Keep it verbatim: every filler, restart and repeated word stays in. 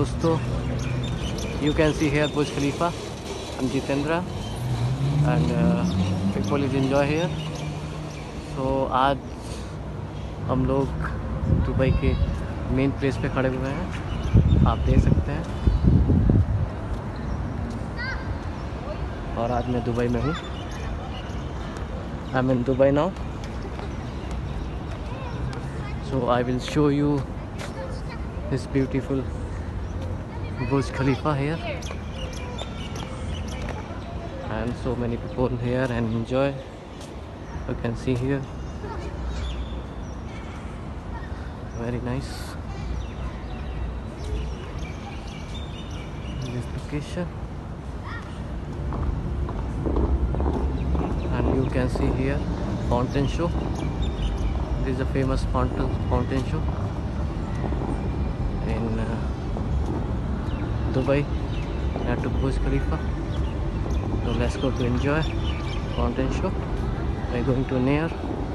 दोस्तों, you can see here Burj Khalifa. I'm Jitendra and uh, people is enjoy here. So आज हम लोग Dubai के main place पे खड़े हुए हैं, आप देख सकते हैं। और आज मैं दुबई में हूँ। I'm in Dubai now. So I will show you this beautiful Burj Khalifa here, and so many people here and enjoy. You can see here, very nice this location. And you can see here fountain show. This is a famous fountain fountain show in uh, Dubai, near to Burj Khalifa. So let's go to enjoy fountain show. We're going to near